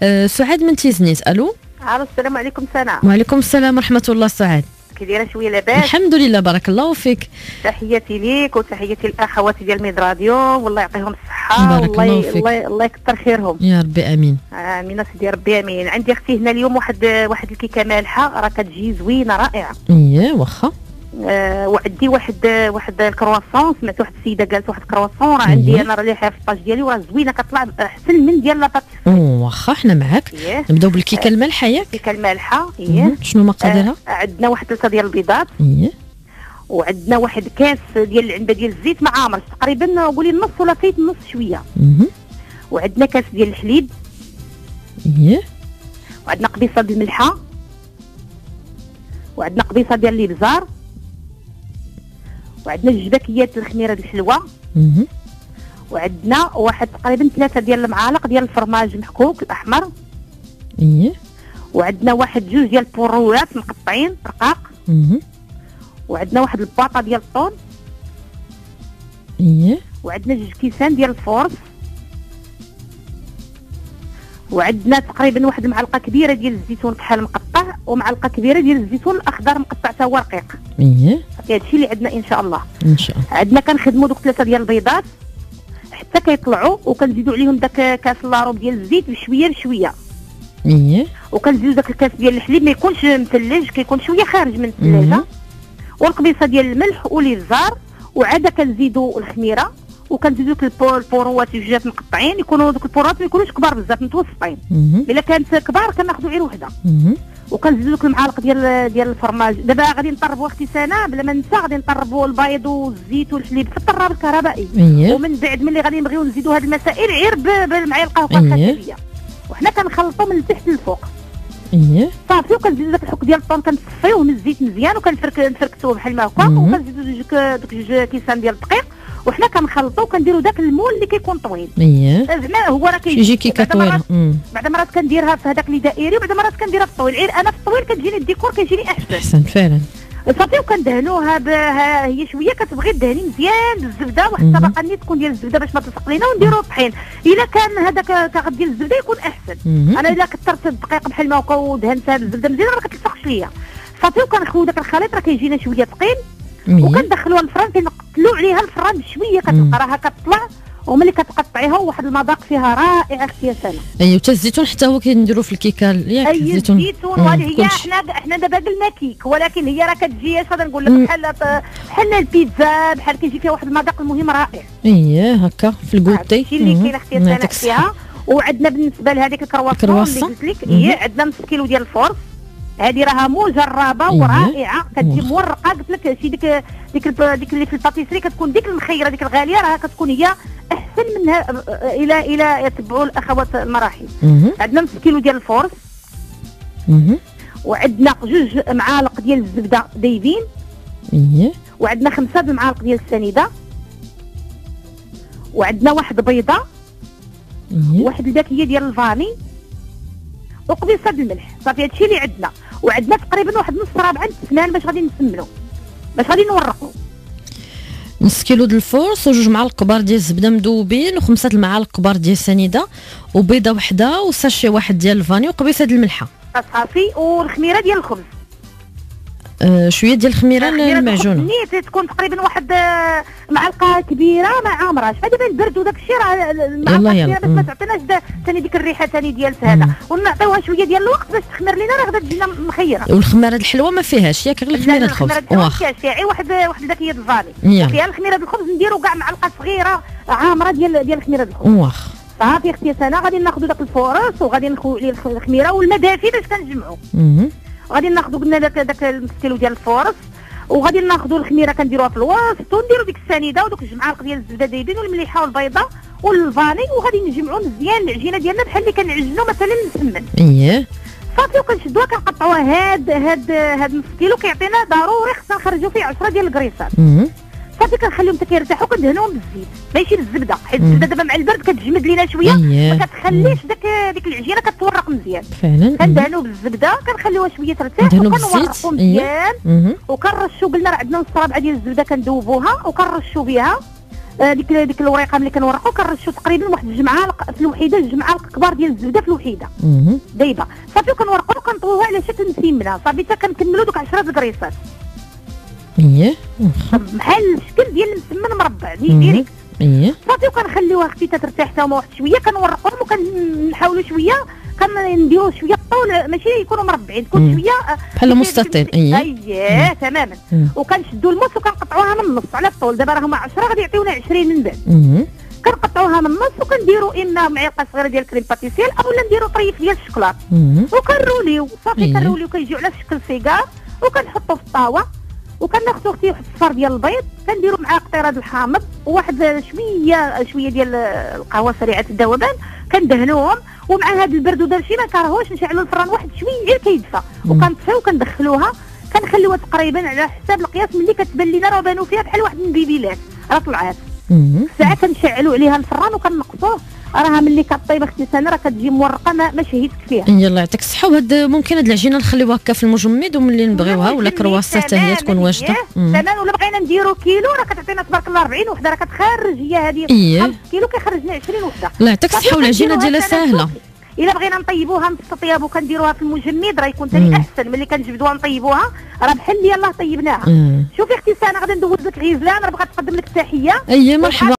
سعاد من تيزنيت. الو. السلام عليكم سناء. وعليكم السلام ورحمه الله. سعاد كي دايره؟ شويه لاباس؟ الحمد لله بارك الله فيك. تحياتي ليك وتحياتي للاخوات ديال ميد راديو، والله يعطيهم الصحه والله يكثر خيرهم يا ربي امين. امين سيدي ربي امين. عندي اختي هنا اليوم واحد الكيكه مالحه راه كتجي زوينه رائعه. واخا. وعندي واحد الكرواسون. سمعت واحد السيده قالت واحد الكرواسون راه عندي انا راه ليها في الطاج ديالي وراه زوينه كطلع احسن من ديال لاباتيس. واخا حنا معاك. نبداو بالكيكه المالحه ياك؟ الكيكه المالحه شنو مقاديرها؟ عندنا واحد 3 ديال البيضات. وعندنا واحد كاس ديال العنبه ديال الزيت مع عامر تقريبا قولي النص ولا فيت النص شويه. وعندنا كاس ديال الحليب. وعندنا قبيصه ديال الملحه. وعندنا قبيصه ديال الابزار. وعندنا جباكيات الخميره الحلوه. وعندنا واحد تقريبا 3 ديال المعالق ديال الفرماج محكوك الاحمر. وعندنا واحد 2 ديال البروات مقطعين رقاق. وعندنا واحد الباطه ديال الطون. وعندنا 2 كيسان ديال الفورس. وعندنا تقريبا واحد المعلقه كبيره ديال الزيتون كحل مقطع، ومعلقه كبيره ديال الزيتون الاخضر مقطع تا هو رقيق. هادشي اللي عندنا ان شاء الله. عندنا كنخدموا دوك 3 ديال البيضات حتى كيطلعوا، وكنزيدوا عليهم داك كاس لاروب ديال الزيت بشويه بشويه. وكنزيدوا داك الكاس ديال الحليب ما يكونش مثلج، كيكون شويه خارج من الثلاجه. والقبيصه ديال الملح والابزار. وعاد كنزيدوا الخميره، وكنزيدوا البوروات جوجات مقطعين. يكونوا دوك البوروات ما يكونوش كبار بزاف، متوسطين. الا كانت كبار كناخذوا غير وحده. وكنزيدوا دوك المعالق ديال الفرماج. دابا غادي نطربوا اختي سناء بلا ما ننسى، غادي نطربوا البيض والزيت والحليب في الطراب الكهربائي. ومن بعد ملي غادي نبغيو نزيدوا هذه المسائل غير بالمعلقه الخشبيه. وحنا كنخلطوا من التحت للفوق. صافي. وكنزيدوا داك الحك ديال الطون كنصفيوه من الزيت مزيان وكنفركتوه بحال ما هكا. وكنزيدوا دوك 2 كيسان ديال الدقيق، وحنا كنخلطوا وكنديروا داك المول اللي كيكون طويل. زعما هو راه كيجي كيكه طويله. بعد مرات كنديرها في هذاك اللي دائري، وبعد مرات كنديرها في الطويل. غير انا في الطويل كتجيني الديكور كيجيني احسن فعلا. صافي. وكندهنوها هي شويه كتبغي تدهني مزيان بالزبده، واحد الطبقه نيت تكون ديال الزبده باش ما تلصق لينا، ونديروا الطحين. الا كان هذاك كاغد ديال الزبده يكون احسن. انا الا كثرت الدقيق بحال ما هكا ودهنتها بالزبده مزيان ما كتلصقش ليا. صافي. وكنخويو داك الخليط راه كيجينا شويه ثقيل. وكندخلوها الفران، كنقتلوا عليها الفران بشويه كتبقى راها كتطلع. وملي كتقطعيها واحد المذاق فيها رائع اختي سناء. وتا الزيتون حتى هو كنديروا في الكيكه ياك؟ الزيتون وهذه هي حنا دابا قلنا كيك، ولكن هي راه كتجي اش غادي نقول لك بحال البيتزا، بحال كيجي فيها واحد المذاق المهم رائع. هكا في الكوتي. هادشي اللي كاين اختي سناء فيها. وعندنا بالنسبه لهذيك الكرواسون اللي قلت لك عندنا نص كيلو ديال الفورس. هذه راها مجربه ورائعه، كتجي مورقه. قلت لك شي ديك اللي في الباتيسري كتكون ديك المخيره ديك الغاليه، راها كتكون هي احسن منها. الى يتبعوا الاخوات المراحل. عندنا نص كيلو ديال الفورس. وعندنا 2 معالق ديال الزبده دايبين. وعندنا 5 معالق ديال السنيده. وعندنا واحد بيضه. واحد الباكيه ديال الفاني. وقبيصه الملح. صافي هادشي اللي عندنا. وعندنا تقريبا واحد نص رابعه السنان باش غادي نسمنوا، باش غادي نورقوا. نص كيلو ديال الفورس، و2 معالق كبار ديال الزبده مذوبين، و5 المعالق كبار ديال السنيده، وبيضه وحده، وساشي واحد ديال الفاني، وقبيصه ديال الملحه. صافي. والخميره ديال الخبز. شويه ديال الخميره المعجونه. نيت تكون تقريبا واحد معلقه كبيره ما عامراش. دابا البرد وداك الشيء راه المعلقه كبيره باش ما تعطيناش ثاني ديك الريحه ثاني ديال هذا. ونعطيوها شويه ديال الوقت باش تخمر لينا، راه غادا تجينا مخيره. والخماره الحلوه ما فيهاش ياك؟ غير الخميره الخبز. ما فيهاش غير واحد الباكيه الفاني. فيها الخميره الخبز نديروا كاع معلقه صغيره عامره ديال الخميره الخبز. صافي اختي سناء. غادي ناخذوا داك الفورس وغادي نخويو عليه الخميره والماء دافي باش كنجمعوا. غادي ناخذوا قلنا داك نص كيلو ديال الفورس، وغادي ناخذوا الخميره كنديروها في الوسط، ونديروا ديك السنيده ودوك 2 معالق ديال الزبده دايبين والمليحه والبيضه والفاني. وغادي نجمعوا مزيان العجينه ديالنا بحال اللي كنعجنوا مثلا نسمن. صافي. وكنشدوها كنقطعوها. هاد نص كيلو كيعطينا ضروري خصنا نخرجوا فيه 10 ديال الكريسات. صافي. كنخليهم حتى كيرتاحوا، كندهنوهم بالزيت ماشي بالزبده، حيت الزبده دابا مع البرد كتجمد لينا شويه. ما كتخليش ديك العجينه كتورق مزيان. فعلا. كندهنوا بالزبده، كنخليوها شويه ترتاح، وكنورقوا مزيان. وكنرشوا قلنا راه عندنا نص رابعه ديال الزبده كندوبوها وكنرشوا بها. ديك الوريقه ملي كنورقوا كنرشوا تقريبا واحد الجمعه في الوحيده، الجمعه الكبار ديال الزبده في الوحيده دايبه صافي، وكنورقوا وكنطويوها على شكل مسيمنه صافي حتى كنكملوا دوك 10 الكريسات بحال الشكل ديال المسمن مربع ديريكت صافي، وكنخليوها خفيفه ترتاح حتى هما واحد شويه، كنورقوهم وكنحاولوا شويه كنديروا شويه الطول ماشي يكونوا مربعين، تكون شويه بحال مستطيل. اييه تماما. وكنشدوا الموس وكنقطعوها من النص على الطول، دابا راه هما 10 غادي يعطيونا 20 من بعد. كنقطعوها من النص وكنديروا اما معلقه صغيره ديال كريم باتيسير اولا نديروا طريف ديال الشوكولاط وكنروليو صافي، كنروليو كيجيو على شكل سيجار وكنحطوا في الطاوه، وكناخذوا اختي واحد الصفار ديال البيض، كنديروا معاه قطيره الحامض وواحد شويه ديال القهوه سريعه الذوبان، كندهنوهم ومع هذا البرد وداك الشيء ما كرهوش نشعلوا الفران واحد شويه غير كيدفى وكنطفيو وكندخلوها، كنخليوها تقريبا على حساب القياس ملي كتبان لينا راه بانوا فيها بحال واحد البيبيلات راه طلعات ساعه كنشعلوا عليها الفران وكنقصوه، راها ملي كطيب اختي سنه راه كتجي مورقه ما شهيتك فيها. يلا يعطيك الصحه. وهاد ممكن هاد العجينه نخليوها هكا في المجمد وملي نبغيوها ولا كرواسه حتى هي تكون واجده تمام، ولا بغينا نديرو كيلو راه كتعطينا تبارك الله 40 وحده، راه كتخرج هي هذه 5 كيلو كيخرج لنا 20 وحده. الله يعطيك الصحه. والعجينه ديالها ساهله، الا بغينا نطيبوها من الطياب وكنديروها في المجمد راه يكون ثاني احسن ملي كنجبدوها نطيبوها، راه بحال اللي يلاه طيبناها. شوفي اختي سنه غادي ندوز لك غيزلان، راه بغات تقدم لك التحيه. مرحبا.